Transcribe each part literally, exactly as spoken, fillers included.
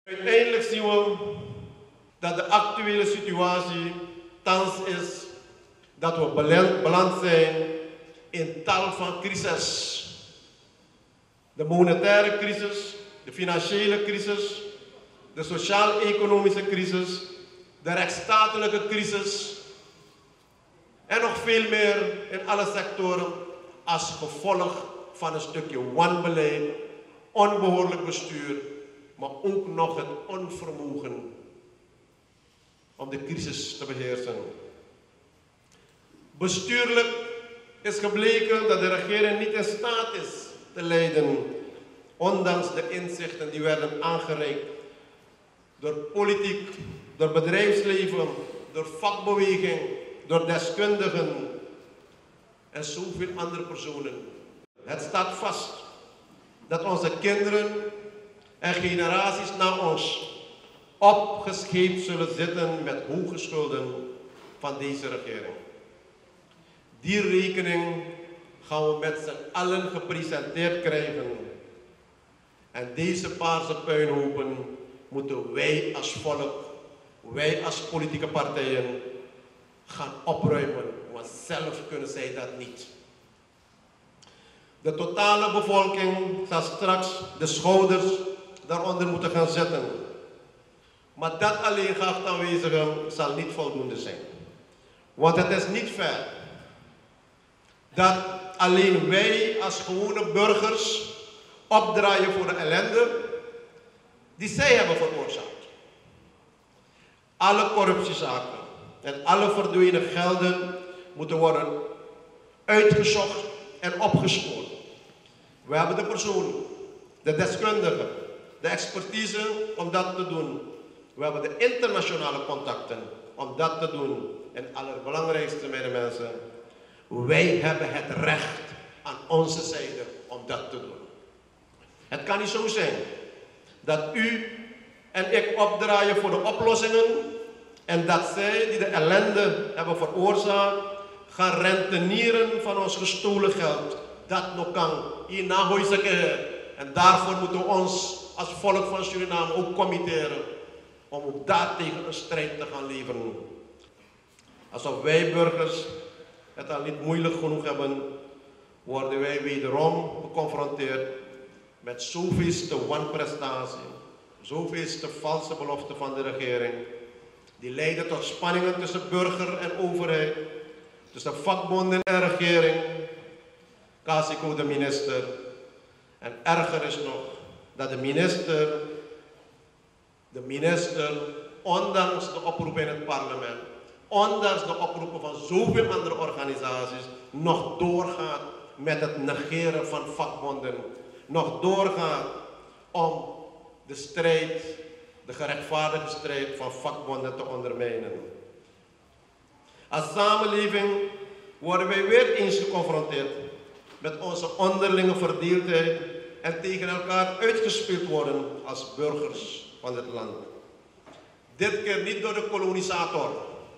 Uiteindelijk zien we dat de actuele situatie thans is dat we beland zijn in tal van crises. De monetaire crisis, de financiële crisis, de sociaal-economische crisis, de rechtsstatelijke crisis en nog veel meer in alle sectoren als gevolg van een stukje wanbeleid, onbehoorlijk bestuur, maar ook nog het onvermogen om de crisis te beheersen. Bestuurlijk is gebleken dat de regering niet in staat is te leiden, ondanks de inzichten die werden aangereikt door politiek, door bedrijfsleven, door vakbeweging, door deskundigen en zoveel andere personen. Het staat vast dat onze kinderen en generaties na ons opgescheept zullen zitten met hoge schulden van deze regering. Die rekening gaan we met z'n allen gepresenteerd krijgen. En deze paarse puinhopen moeten wij als volk, wij als politieke partijen gaan opruimen, want zelf kunnen zij dat niet. De totale bevolking zal straks de schouders daaronder moeten gaan zetten. Maar dat alleen, geachte aanwezigen, zal niet voldoende zijn. Want het is niet fair dat alleen wij als gewone burgers opdraaien voor de ellende die zij hebben veroorzaakt. Alle corruptiezaken en alle verdwenen gelden moeten worden uitgezocht en opgespoord. We hebben de personen, de deskundigen, de expertise om dat te doen. We hebben de internationale contacten om dat te doen. En het allerbelangrijkste, mijn mensen, wij hebben het recht aan onze zijde om dat te doen. Het kan niet zo zijn dat u en ik opdraaien voor de oplossingen en dat zij die de ellende hebben veroorzaakt gaan rentenieren van ons gestolen geld. Dat nog kan. Hierna huizen. En daarvoor moeten we ons als volk van Suriname ook committeren om ook daartegen een strijd te gaan leveren. Alsof wij burgers het al niet moeilijk genoeg hebben, worden wij wederom geconfronteerd met zoveelste wanprestatie, zoveelste valse belofte van de regering, die leiden tot spanningen tussen burger en overheid, tussen vakbonden en regering, Kasiko de minister. En erger is nog dat de minister, de minister, ondanks de oproep in het parlement, ondanks de oproepen van zoveel andere organisaties, nog doorgaat met het negeren van vakbonden, nog doorgaat om de strijd, de gerechtvaardigde strijd van vakbonden te ondermijnen. Als samenleving worden wij weer eens geconfronteerd met onze onderlinge verdeeldheid en tegen elkaar uitgespeeld worden als burgers van dit land. Dit keer niet door de kolonisator.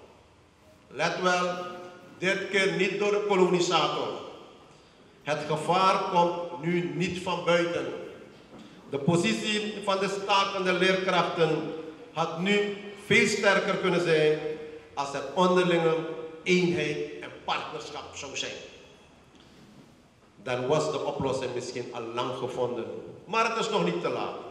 Let wel, dit keer niet door de kolonisator. Het gevaar komt nu niet van buiten. De positie van de stakende leerkrachten had nu veel sterker kunnen zijn als er onderlinge eenheid en partnerschap zou zijn. Dan was de oplossing misschien al lang gevonden. Maar het is nog niet te laat.